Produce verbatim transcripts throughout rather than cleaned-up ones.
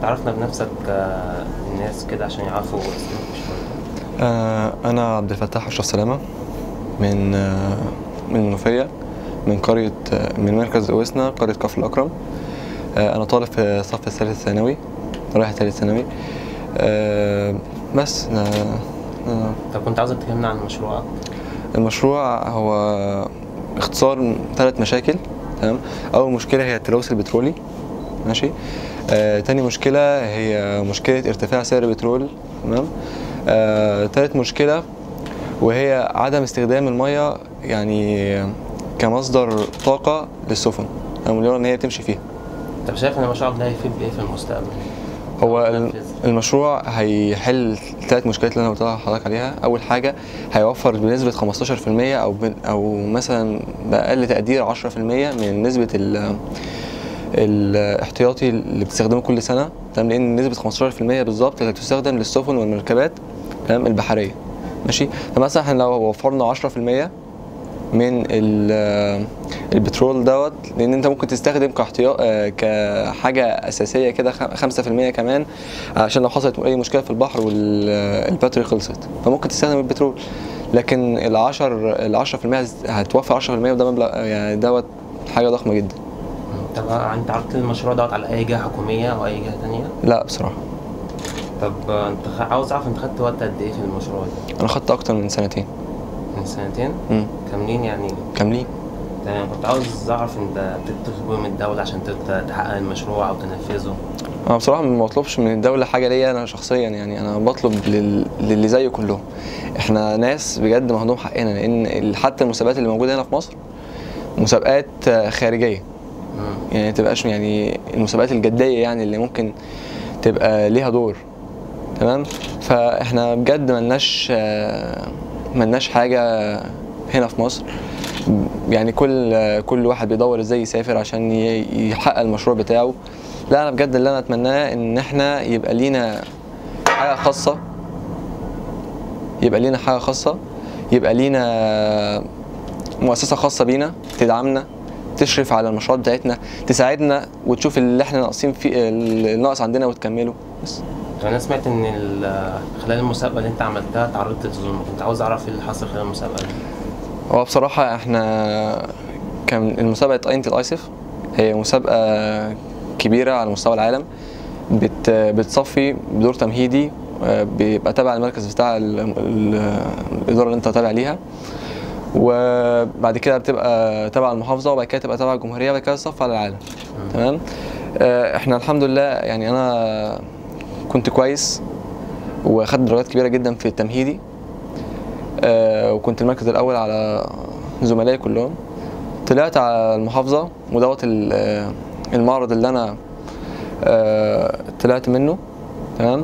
تعرفنا بنفسك آه، الناس كده عشان يعرفوا اسمك شوية. آه أنا عبد الفتاح أشرف سلامة من آه من المنوفية، من قرية آه من مركز أوسنا، قرية كفر الأكرم. آه أنا طالب في الصف الثالث ثانوي، رايح ثالث ثانوي. آه بس آه آه طب كنت عاوزك تكلمنا عن مشروعك. المشروع هو اختصار ثلاث مشاكل. تمام. أول مشكلة هي التلوث البترولي، ماشي. آه تاني مشكلة هي مشكلة ارتفاع سعر البترول. تمام. آه تالت مشكلة وهي عدم استخدام المية يعني كمصدر طاقة للسفن، أو اللي هو إن هي تمشي فيها. طب شايف ان المشروع ده هيفيد بايه في المستقبل؟ هو المشروع هيحل ثلاث مشكلات اللي انا قلت لحضرتك عليها. اول حاجه هيوفر بنسبه خمستاشر في المية او او مثلا باقل تقدير عشرة في المية من نسبه ال الاحتياطي اللي بتستخدمه كل سنه. تمام. لان نسبه خمستاشر في المية بالظبط اللي بتستخدم للسفن والمركبات، تمام، البحريه، ماشي. فمثلا احنا لو وفرنا عشرة في المية من البترول دوت، لان انت ممكن تستخدم كاحتياط كحاجه اساسيه كده خمسة في المية كمان، عشان لو حصلت اي مشكله في البحر والباتري خلصت فممكن تستخدم البترول. لكن ال عشرة ال عشرة في المية هتوفر عشرة في المية، وده مبلغ يعني دوت حاجه ضخمه جدا. طب انت عرضت المشروع دوت على اي جهه حكوميه او اي جهه تانية؟ لا بصراحه. طب انت عاوز اعرف انت خدت وقت قد ايه في المشروع ده؟ انا خدت اكتر من سنتين. من سنتين؟ امم كاملين يعني؟ كاملين. تمام. كنت عاوز اعرف انت بتطلب من الدوله عشان تحقق المشروع او تنفذه؟ انا بصراحه ما بطلبش من الدوله حاجه ليا انا شخصيا، يعني انا بطلب لل... للي زي كلهم. احنا ناس بجد مهضوم حقنا، لان حتى المسابقات اللي موجوده هنا في مصر مسابقات خارجيه، يعني ما تبقاش يعني المسابقات الجديه يعني اللي ممكن تبقى ليها دور. تمام. فاحنا بجد ملناش ملناش حاجه هنا في مصر، يعني كل كل واحد بيدور ازاي يسافر عشان يحقق المشروع بتاعه. لا انا بجد اللي انا اتمناه ان احنا يبقى لينا حاجه خاصه، يبقى لينا حاجه خاصه يبقى لينا مؤسسه خاصه بينا تدعمنا، تشرف على المشروعات بتاعتنا، تساعدنا وتشوف اللي احنا ناقصين فيه، الناقص عندنا وتكمله بس. انا سمعت ان خلال المسابقه اللي انت عملتها تعرضت للظلم، كنت عاوز اعرف ايه اللي حصل خلال المسابقه دي. هو بصراحه احنا كان المسابقه اينت الايسف هي مسابقه كبيره على مستوى العالم، بت بتصفي بدور تمهيدي، بيبقى تابع المركز بتاع الاداره اللي انت تابع ليها، وبعد كده بتبقى تبع المحافظه، وبعد كده تبقى تبع الجمهوريه، وبعد كده تصفى على العالم. تمام. احنا الحمد لله يعني انا كنت كويس واخدت درجات كبيره جدا في التمهيدي، وكنت المركز الاول على زملائي كلهم. طلعت على المحافظه، ودوت المعرض اللي انا طلعت منه. تمام.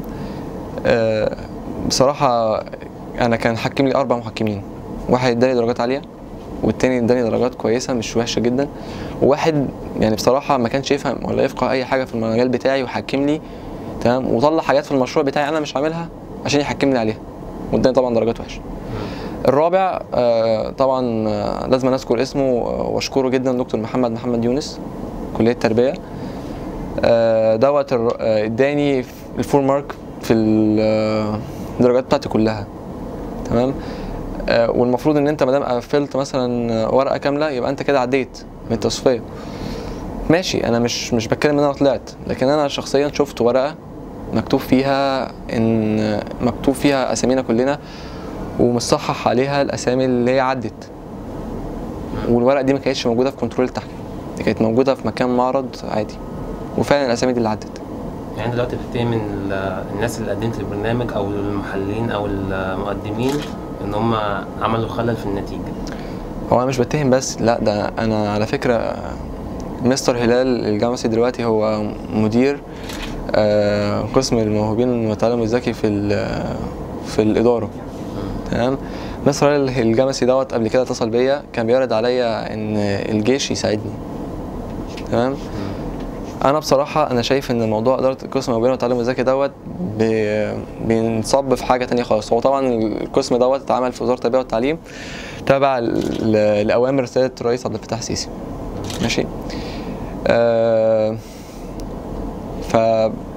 بصراحه انا كان حكم لي اربع محكمين، واحد اداني درجات عاليه، والتاني اداني درجات كويسه مش وحشه جدا، وواحد يعني بصراحه ما كانش يفهم ولا يفقه اي حاجه في المجال بتاعي وحكم لي. تمام. وطلع حاجات في المشروع بتاعي انا مش عاملها عشان يحكم لي عليها، واداني طبعا درجات وحشه. الرابع آه طبعا آه لازم نذكر اسمه واشكره جدا، دكتور محمد محمد يونس، كليه التربيه. آه دوت اداني الفول مارك في الدرجات بتاعتي كلها. تمام. آه والمفروض ان انت ما دام قفلت مثلا ورقه كامله يبقى انت كده عديت من التصفيه. ماشي، انا مش مش بتكلم ان انا طلعت، لكن انا شخصيا شفت ورقه مكتوب فيها ان مكتوب فيها اسامينا كلنا، ومصحح عليها الاسامي اللي هي عدت، والورقه دي ما كانتش موجوده في كنترول التحكيم، دي كانت موجوده في مكان معرض عادي، وفعلا الاسامي دي اللي عدت. يعني دلوقتي بتبتدي من الناس اللي قدمت البرنامج او المحللين او المقدمين ان هم عملوا خلل في النتيجه. هو انا مش بتهم بس، لا ده انا على فكره مستر هلال الجمسي دلوقتي هو مدير قسم الموهوبين والتعلم الذكي في في الاداره. تمام. مستر هلال الجمسي دوت قبل كده اتصل بيا، كان بيعرض عليا ان الجيش يساعدني. تمام. انا بصراحه انا شايف ان موضوع اداره قسم الموهوبين والتعلم الذكي دوت بينصب في حاجه تانية خالص. هو طبعا القسم دوت اتعمل في وزاره التربيه والتعليم تابع لاوامر سياده الرئيس عبد الفتاح السيسي، ماشي. آه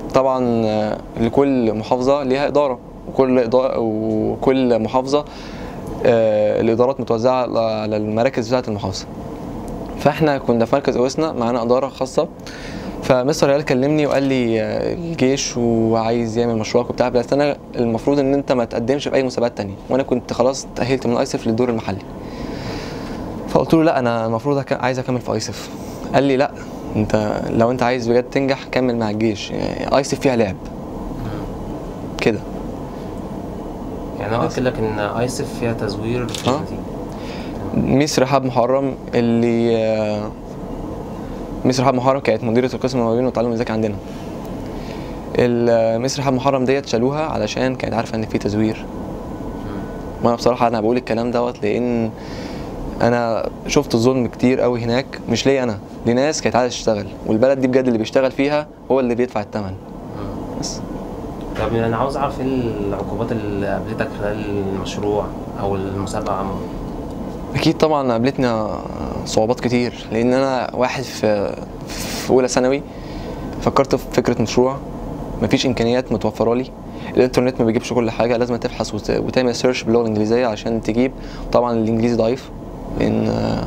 طبعا آه، لكل محافظه ليها اداره، وكل إدارة وكل محافظه آه، الادارات متوزعه على- على المراكز بتاعه المحافظه. فاحنا كنا في مركز اوسنا معانا اداره خاصه. فمستر ريال كلمني وقال لي آه، الجيش وعايز يعمل مشروعك وبتاع، بس انا المفروض ان انت ما تقدمش في اي مسابقات تانية، وانا كنت خلاص تاهلت من ايسف للدور المحلي. فقلت له لا، انا المفروض أك- عايز اكمل في ايسف. قال لي لا، انت لو انت عايز بجد تنجح كمل مع الجيش، يعني ايسف فيها لعب كده. يعني هو قلت لك ان ايسف فيها تزوير في آه. النتيجة. ميس رحاب محرم اللي آه، ميس رحاب محرم كانت مديرة القسم المواهبين والتعلم الذكي عندنا. ال- ميس رحاب محرم ديت شالوها علشان كانت عارفة ان في تزوير. وانا بصراحة انا بقول الكلام دوت لان انا شفت الظلم كتير قوي هناك، مش ليا انا، لناس كانت عايزة تشتغل، والبلد دي بجد اللي بيشتغل فيها هو اللي بيدفع الثمن. بس طب انا عاوز اعرف ايه العقوبات اللي قابلتك خلال المشروع او المسابقة عموما؟ اكيد طبعا قابلتنا صعوبات كتير، لان انا واحد في في اولى ثانوي فكرت في فكره مشروع، مفيش امكانيات متوفره لي، الانترنت ما بيجيبش كل حاجه، لازم تبحث وت- وتعمل سيرش باللغه الانجليزيه عشان تجيب. طبعا الانجليزي ضعيف، لان آه،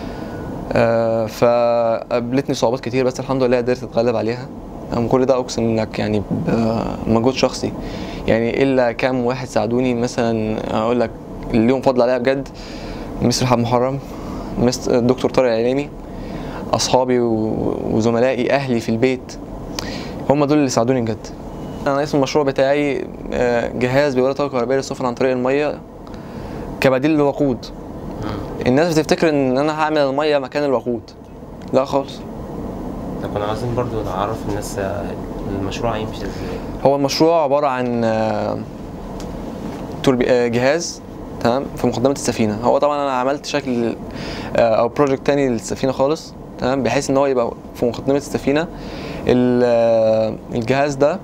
آه، فقابلتني صعوبات كتير، بس الحمد لله قدرت اتغلب عليها. أم كل ده اقسم لك يعني بمجهود شخصي، يعني الا كام واحد ساعدوني. مثلا اقول لك اللي ليهم فضل عليا بجد، مستر رحاب محرم، مستر الدكتور طارق العليمي، اصحابي و- وزملائي، اهلي في البيت، هم دول اللي ساعدوني بجد. انا اسم المشروع بتاعي آه، جهاز بيولد طاقه كهربائيه للسفن عن طريق الميه كبديل للوقود. الناس بتفتكر ان انا هعمل الميه مكان الوقود، لا خالص. طب كنا عايزين برضو نعرف الناس المشروع هيمشي ازاي. هو المشروع عباره عن آه، توربي- آه، جهاز تمام في مقدمه السفينه. هو طبعا انا عملت شكل آه، او بروجكت تاني للسفينه خالص، تمام، بحيث ان هو يبقى في مقدمه السفينه. ال- آه، الجهاز ده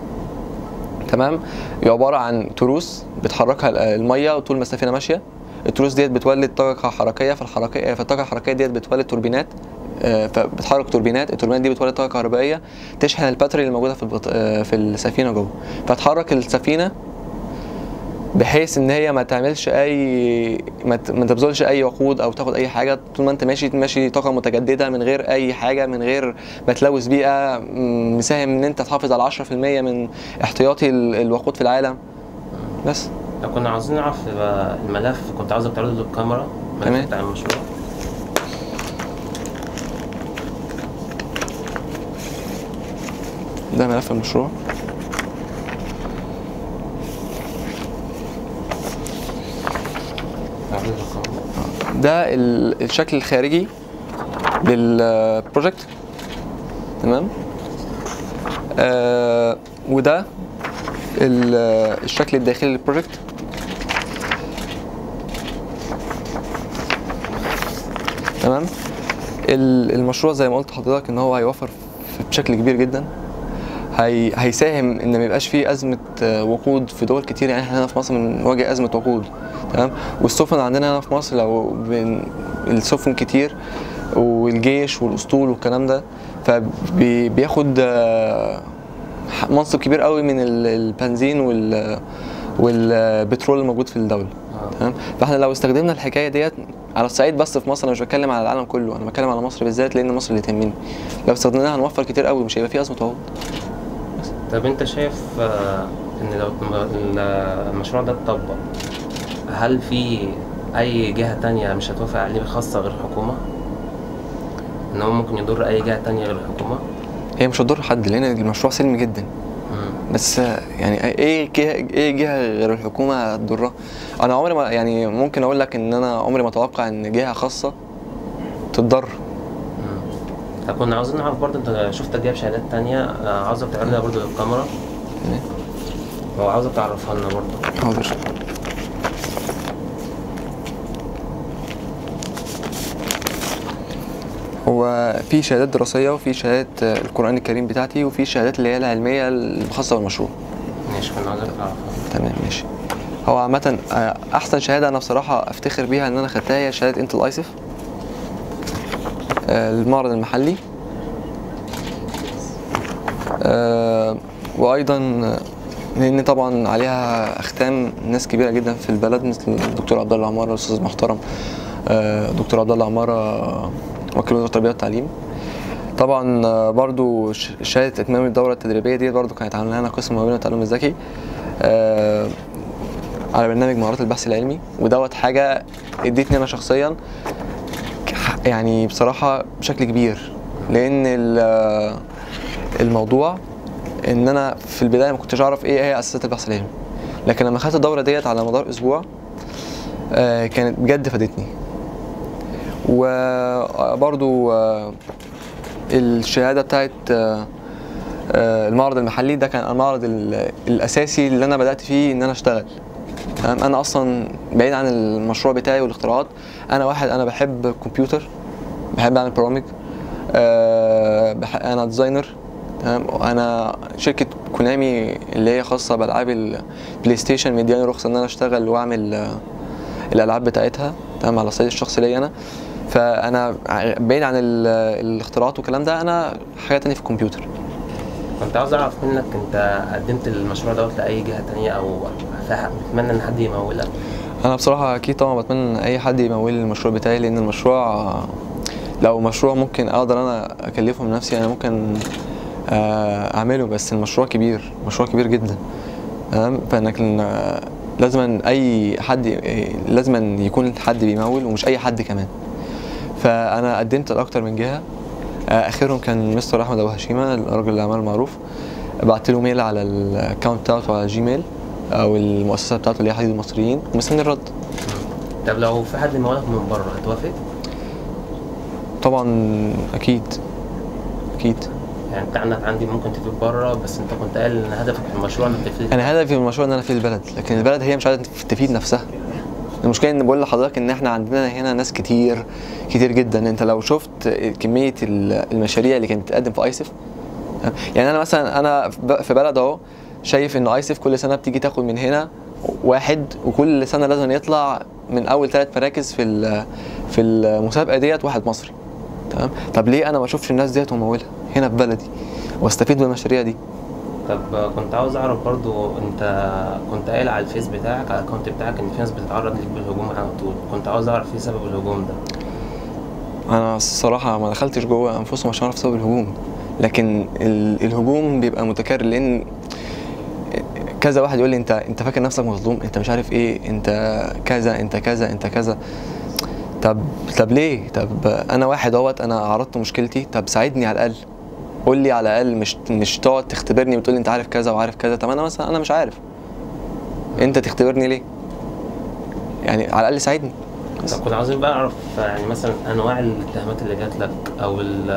تمام عباره عن تروس بتحركها الميه طول ما السفينه ماشيه. التروس ديت بتولد طاقه حركيه، فالحركيه فالطاقه الحركيه ديت بتولد توربينات، آه، فبتحرك توربينات، التوربينات دي بتولد طاقه كهربائيه تشحن الباتري اللي موجوده في البط... آه، في السفينه جوه، فتحرك السفينه بحيث ان هي ما تعملش اي ما ت- ما تبذلش اي وقود او تاخد اي حاجه. طول ما انت ماشي ماشي طاقه متجدده من غير اي حاجه، من غير ما تلوث بيئه، م- مساهم ان انت تحافظ على عشرة في المية من احتياطي ال- الوقود في العالم بس. لو كنا عاوزين نعرف يبقى الملف، كنت عاوزك تعرضه للكاميرا، الملف تمام. بتاع المشروع. ده ملف المشروع. تعرضه للكاميرا. ده ال- الشكل الخارجي للبروجكت، تمام. آه وده ال- الشكل الداخلي للبروجكت. تمام. ال- المشروع زي ما قلت لحضرتك ان هو هيوفر في- بشكل كبير جدا، هي هيساهم ان ما يبقاش فيه ازمه آه، وقود في دول كتير. يعني احنا هنا في مصر بنواجه ازمه وقود، تمام، والسفن عندنا هنا في مصر لو بن... السفن كتير والجيش والاسطول والكلام ده، فبياخد منصب كبير قوي من ال- البنزين وال والبترول الموجود في الدوله، آه. تمام. فاحنا لو استخدمنا الحكايه ديت على الصعيد بس في مصر، انا مش بتكلم على العالم كله، انا بتكلم على مصر بالذات لان مصر اللي تهمني، لو استخدمناها هنوفر كتير قوي، مش هيبقى فيه ازمه وقود. طب انت شايف آه، ان لو الم- المشروع ده اتطبق، هل في اي جهة تانية مش هتوافق عليه خاصة غير الحكومة؟ ان هو ممكن يضر اي جهة تانية غير الحكومة؟ هي مش هتضر حد لان المشروع سلمي جدا، مم. بس يعني ايه جهه ايه جهه غير الحكومه هتضرها؟ انا عمري ما يعني ممكن اقول لك ان انا عمري ما اتوقع ان جهه خاصه تتضر. مم. طب كنا عاوزين نعرف برضه، انت شفت جايب شهادات تانية، آه، عاوزك تعرضها برضه للكاميرا، تمام. هو عاوزك تعرفها لنا برضه. حاضر. هو في شهادات دراسيه، وفي شهادات القران الكريم بتاعتي، وفي الشهادات اللي هي العلميه الخاصه بالمشروع. ماشي، كنا عاوزك تعرفها. تمام ماشي. هو عامة آه، أحسن شهادة أنا بصراحة أفتخر بيها إن أنا خدتها هي شهادة انتل ايسف، المعرض المحلي. آه وايضا لان طبعا عليها اختام ناس كبيره جدا في البلد، مثل الدكتور عبد الله عماره، الاستاذ المحترم آه دكتور عبد الله عماره وكيل وزاره التربيه والتعليم. طبعا آه برضو شهاده اتمام الدوره التدريبيه دي برضو كانت عامله لنا قسم موهبه التعلم الذكي آه على برنامج مهارات البحث العلمي، ودوت حاجه ادتني انا شخصيا يعني بصراحه بشكل كبير، لان الموضوع ان انا في البدايه ما كنتش اعرف ايه هي اساسات البحث العلمي، لكن لما خدت الدوره ديت على مدار اسبوع آه كانت بجد فادتني. وبرضو آه الشهاده بتاعت آه المعرض المحلي ده كان المعرض الاساسي اللي انا بدات فيه ان انا اشتغل. انا اصلا بعيد عن المشروع بتاعي والاختراعات، انا واحد انا بحب الكمبيوتر، بحب اعمل برامج، أه انا ديزاينر. تمام. انا شركه كونامي اللي هي خاصه بالعاب البلاي ستيشن مدياني رخصه ان انا اشتغل واعمل آه الالعاب بتاعتها، تمام، على الصعيد الشخصي ليا انا. فانا بعيد عن الاختراعات والكلام ده، انا حاجه تانية في الكمبيوتر. كنت عاوز اعرف منك، انت قدمت المشروع دوت لاي جهه تانية او بتتمنى ان حد يمولك؟ انا بصراحه اكيد طبعا بتمنى ان اي حد يمول المشروع بتاعي، لان المشروع لو مشروع ممكن اقدر انا اكلفه من نفسي انا ممكن اعمله، بس المشروع كبير، مشروع كبير جدا. تمام. فانك لازم اي حد لازم يكون حد بيمول، ومش اي حد كمان. فانا قدمت لاكتر من جهه، اخرهم كان مستر احمد ابو هشيمه، الراجل الاعمال المعروف. بعت له ميل على الاكونت بتاعته على جيميل او المؤسسه بتاعته اللي هي حديد المصريين، ومستني الرد. طب لو في حد مولك من بره هتوافق؟ طبعا اكيد اكيد. يعني انت عندك عندي ممكن تفيد بره، بس انت كنت قال ان هدفك في المشروع انك تفيد. انا هدفي في المشروع ان انا افيد البلد، لكن البلد هي مش عايزه تفيد نفسها. المشكله ان بقول لحضرتك ان احنا عندنا هنا ناس كتير كتير جدا. انت لو شفت كميه المشاريع اللي كانت بتقدم في ايسف، يعني انا مثلا انا في بلد اهو شايف ان ايسف كل سنه بتيجي تاخد من هنا واحد، وكل سنه لازم يطلع من اول ثلاث مراكز في في المسابقه ديت واحد مصري. تمام. طب ليه انا ما اشوفش الناس ديت وامولها هنا في بلدي واستفيد من المشاريع دي؟ طب كنت عاوز اعرف برضو، انت كنت قايل على الفيس بتاعك، على الاكونت بتاعك، ان في ناس بتتعرض ليك بالهجوم على طول. كنت عاوز اعرف ايه سبب الهجوم ده؟ انا الصراحه ما دخلتش جوه انفسهم عشان اعرف سبب الهجوم، لكن الهجوم بيبقى متكرر، لان كذا واحد يقول لي انت انت فاكر نفسك مظلوم، انت مش عارف ايه، انت كذا انت كذا انت كذا. طب طب ليه؟ طب انا واحد اهوت انا عرضت مشكلتي، طب ساعدني على الاقل، قول لي على الاقل، مش مش تقعد تختبرني وتقول لي انت عارف كذا وعارف كذا. طب انا مثلا انا مش عارف، انت تختبرني ليه؟ يعني على الاقل ساعدني. طب كنا عاوزين بقى نعرف يعني مثلا انواع الاتهامات اللي جات لك، او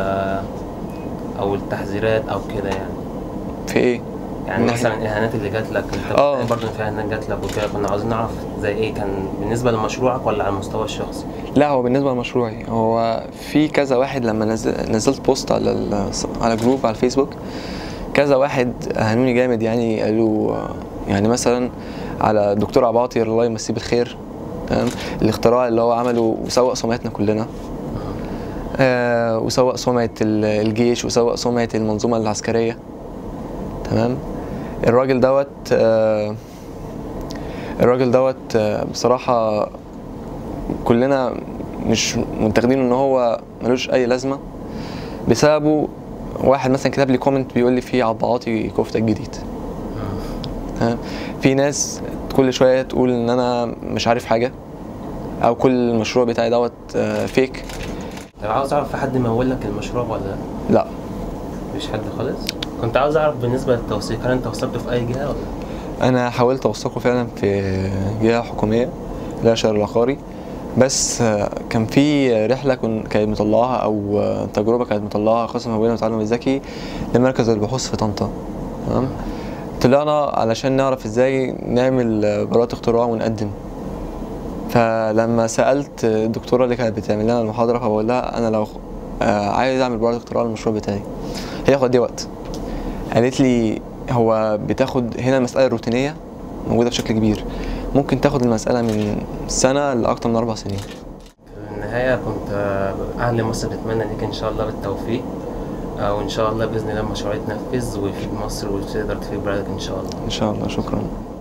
او التحذيرات او كده يعني. في ايه؟ يعني مثلا الاهانات اللي جات لك، انت اه برضه في اهانات جات لك وكده، كنا عاوزين نعرف زي ايه، كان بالنسبه لمشروعك ولا على المستوى الشخصي؟ لا، هو بالنسبه لمشروعي. هو في كذا واحد لما نزل نزلت بوست على على جروب على الفيسبوك، كذا واحد اهانوني جامد، يعني قالوا يعني مثلا على الدكتور عباطي الله يمسيه بالخير، تمام، الاختراع اللي هو عمله وسوق سمعتنا كلنا، آه وسوق سمعه الجيش وسوق سمعه المنظومه العسكريه. تمام. الراجل دوت آه الراجل دوت آه بصراحه كلنا مش متاخدين ان هو ملوش اي لازمه بسببه. واحد مثلا كتب لي كومنت بيقول لي فيه عباطي كفته الجديد. تمام. في ناس كل شويه تقول ان انا مش عارف حاجه، او كل المشروع بتاعي دوت آه فيك. لو عاوز اعرف في حد مول لك المشروع ولا لا؟ مفيش حد خالص. كنت عاوز اعرف بالنسبه للتوثيق، هل انت وثقت في اي جهه ولا؟ انا حاولت اوثقه فعلا في جهه حكوميه اللي هي شهر العقاري، بس كان في رحله كانت مطلعاها او تجربه كانت مطلعاها قسم موهبه والتعلم الذكي لمركز البحوث في طنطا. تمام. طلعنا علشان نعرف ازاي نعمل براءة اختراع ونقدم. فلما سالت الدكتوره اللي كانت بتعمل لنا المحاضره، فبقول لها انا لو عايز اعمل براءة اختراع للمشروع بتاعي هياخد دي وقت. قالت لي هو بتاخد هنا المساله الروتينيه موجوده بشكل كبير، ممكن تاخد المساله من سنه لاكثر من اربع سنين. في النهايه كنت اهل مصر بتمنى ليك ان شاء الله بالتوفيق، او ان شاء الله باذن الله المشروع يتنفذ ويفيد مصر وتقدر تفيد بلدك ان شاء الله. ان شاء الله. شكرا.